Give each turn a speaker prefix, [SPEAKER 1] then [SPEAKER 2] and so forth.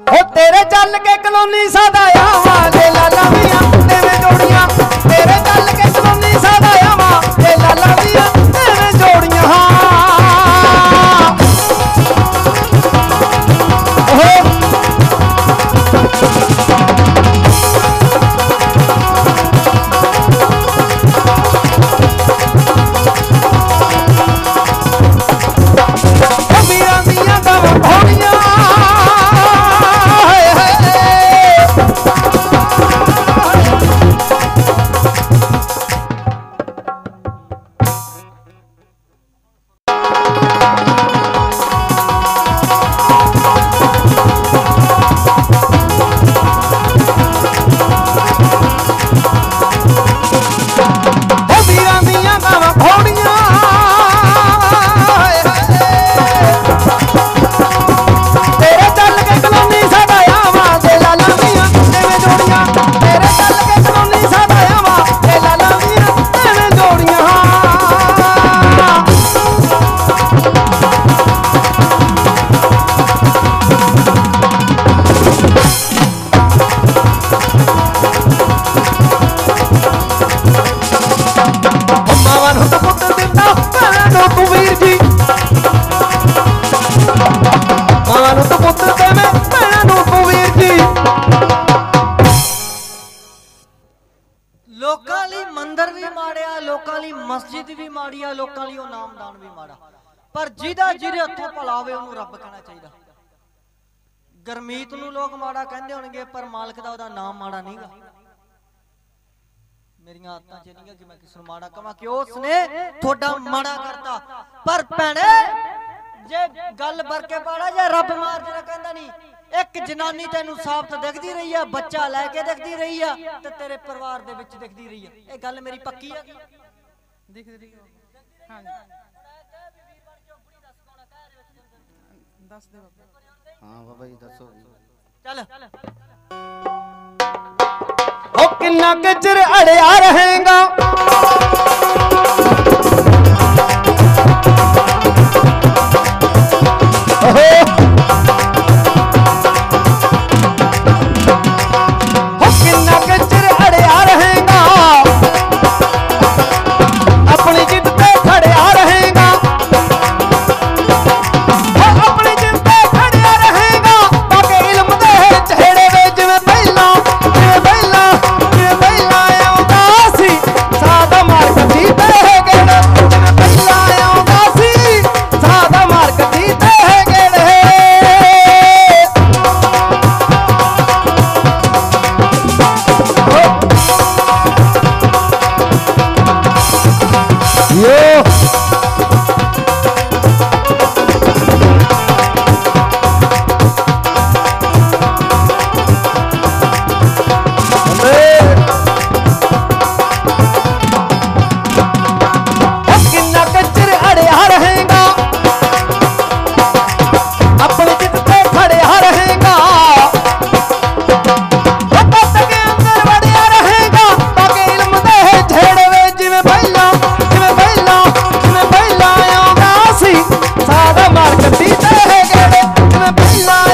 [SPEAKER 1] हो तेरे चल के कलोनी सादाया ले लाला मियां तेरे जोड़ियां तेरे चल के कलोनी सादाया ले लाला मियां तेरे जोड़ियां मस्जिद भी माड़ी आ लोकां लई नामदान भी माड़ा पर जिहदा जिहदे हत्थों भला होवे उहनूं रब कहना चाहिए। गरमीत नूं लोग माड़ा कहंदे होणगे पर मालक दा ओहदा नाम माड़ा नहींगा। मेरियां आदतां च नहींगा कि मैं किसी नूं माड़ा कहां कि उसने थोड़ा माड़ा करता पर भैणे जे गल बरके पाड़ा जे रब मार जेड़ा कहंदा नहीं एक जनानी तेनू साबत दिखदी रही है बच्चा लैके दिखदी रही है ते तेरे परिवार दे विच दिखदी रही है ये गल मेरी पक्की है दिख रही है। हां दस दे बाबा। हां बाबा जी दसो चल ओ किन्ना गजर अड़िया रहेगा मार कटी ते है गेड़े मैं पहला